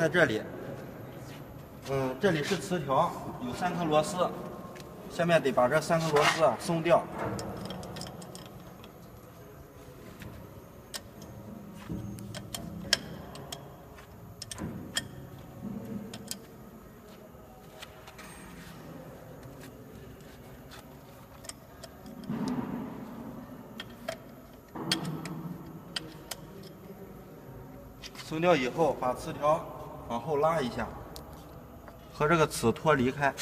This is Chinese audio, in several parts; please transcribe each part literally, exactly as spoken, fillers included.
在这里，嗯，这里是磁条，有三颗螺丝，下面得把这三颗螺丝啊松掉。松掉以后，把磁条往后拉一下，和这个齿脱离开。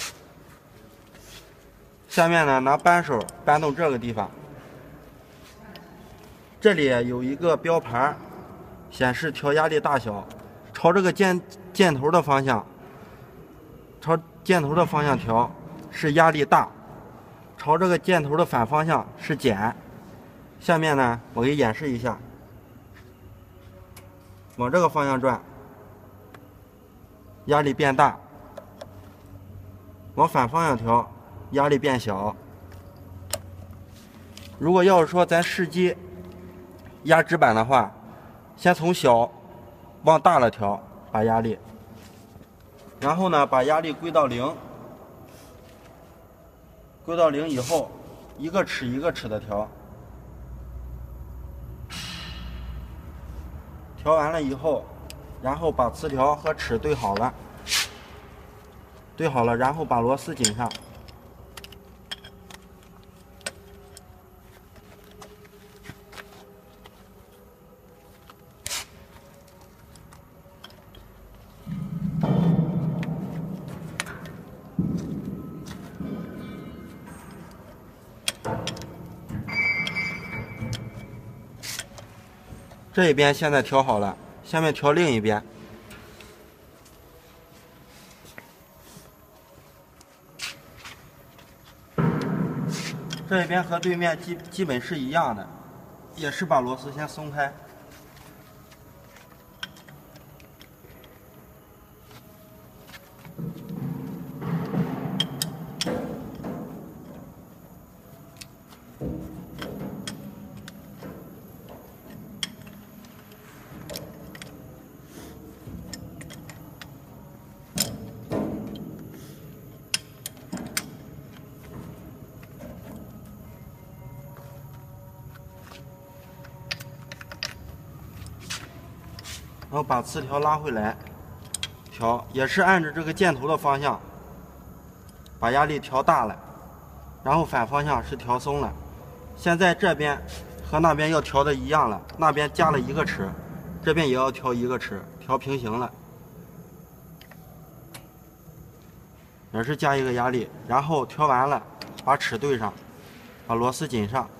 下面呢，拿扳手扳动这个地方，这里有一个标盘，显示调压力大小，朝这个箭箭头的方向，朝箭头的方向调是压力大，朝这个箭头的反方向是减。下面呢，我给演示一下。往这个方向转，压力变大；往反方向调，压力变小。如果要是说咱试机压直板的话，先从小往大了调，把压力，然后呢把压力归到零，归到零以后，一个齿一个齿的调。调完了以后，然后把磁条和齿对好了，对好了，然后把螺丝紧上。这一边现在调好了，下面调另一边。这一边和对面基基本是一样的，也是把螺丝先松开。然后把磁条拉回来，调也是按照这个箭头的方向，把压力调大了，然后反方向是调松了。现在这边和那边要调的一样了，那边加了一个齿，这边也要调一个齿，调平行了，也是加一个压力，然后调完了，把齿对上，把螺丝紧上。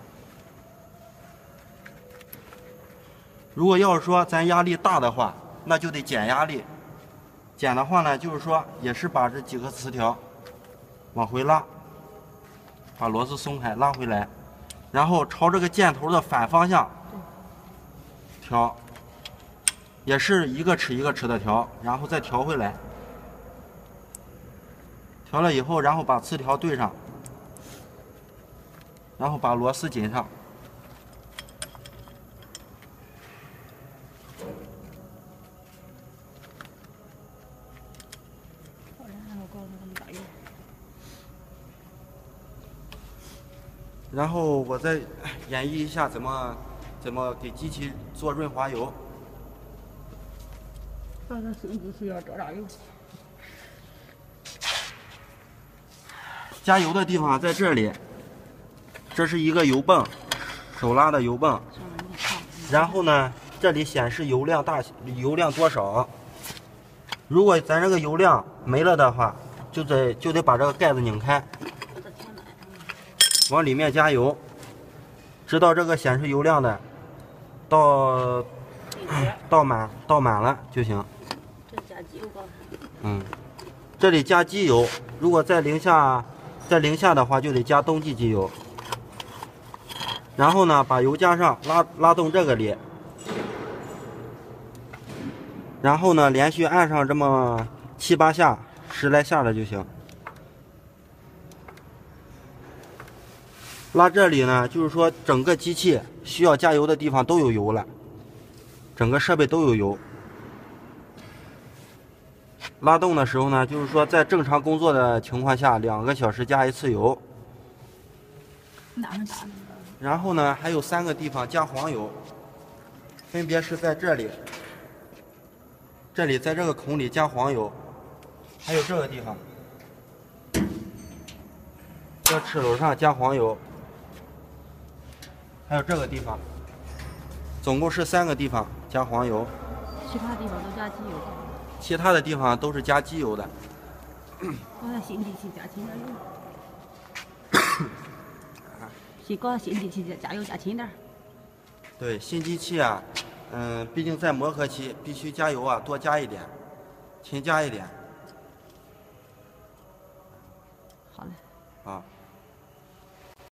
如果要是说咱压力大的话，那就得减压力。减的话呢，就是说也是把这几个磁条往回拉，把螺丝松开，拉回来，然后朝这个箭头的反方向调，也是一个齿一个齿的调，然后再调回来。调了以后，然后把磁条对上，然后把螺丝紧上。然后我再演绎一下怎么怎么给机器做润滑油。 那这孙子是要找啥油？ 加油的地方在这里，这是一个油泵，手拉的油泵。然后呢，这里显示油量大，油量多少。如果咱这个油量没了的话，就得就得把这个盖子拧开。往里面加油，直到这个显示油量的到到满到满了就行。 这加机油高啥？ 嗯，这里加机油，如果在零下在零下的话，就得加冬季机油。然后呢，把油加上，拉拉动这个里，然后呢，连续按上这么七八下，十来下的就行。拉这里呢，就是说整个机器需要加油的地方都有油了，整个设备都有油。 拉动的时候呢，就是说在正常工作的情况下，两个小时加一次油。 哪能加？ 然后呢，还有三个地方加黄油，分别是在这里，这里在这个孔里加黄油，还有这个地方，这齿轮上加黄油，还有这个地方，总共是三个地方加黄油， 其他地方都加机油。 其他的地方都是加机油的。 搞点新机器加轻点油。是搞新机器加油加轻点。 对，新机器啊，嗯，毕竟在磨合期，必须加油啊，多加一点，勤加一点。 好嘞。 啊。